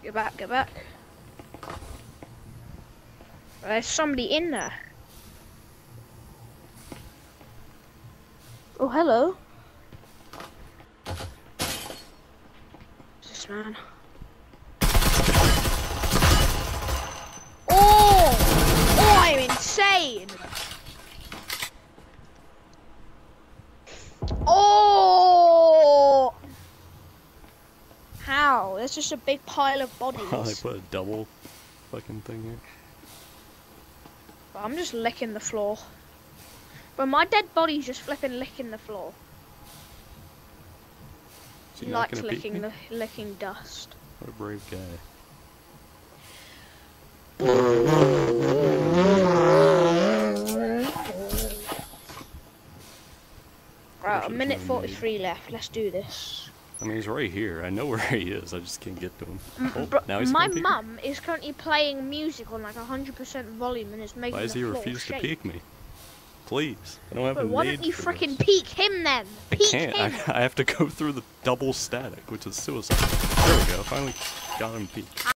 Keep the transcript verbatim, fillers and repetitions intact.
Get back, get back. There's somebody in there. Oh, hello. Who's this man? Oh! Oh, I'm insane! Oh! How? There's just a big pile of bodies. Oh, they put a double fucking thing here. I'm just licking the floor. But my dead body's just flipping licking the floor. Is He not likes gonna peek licking me? the licking dust. What a brave guy. Right, a Should've minute known forty-three left. Let's do this. I mean, he's right here. I know where he is. I just can't get to him. Oh, Bro, now he's my gonna peek me. mum is currently playing music on like one hundred percent volume and it's making Why does the he floor refuse shake. to peek me? Please. I don't have But a why need don't you for frickin' this. peek him then? I Peek can't. him! I, I have to go through the double static, which is suicide. There we go. Finally got him peeked.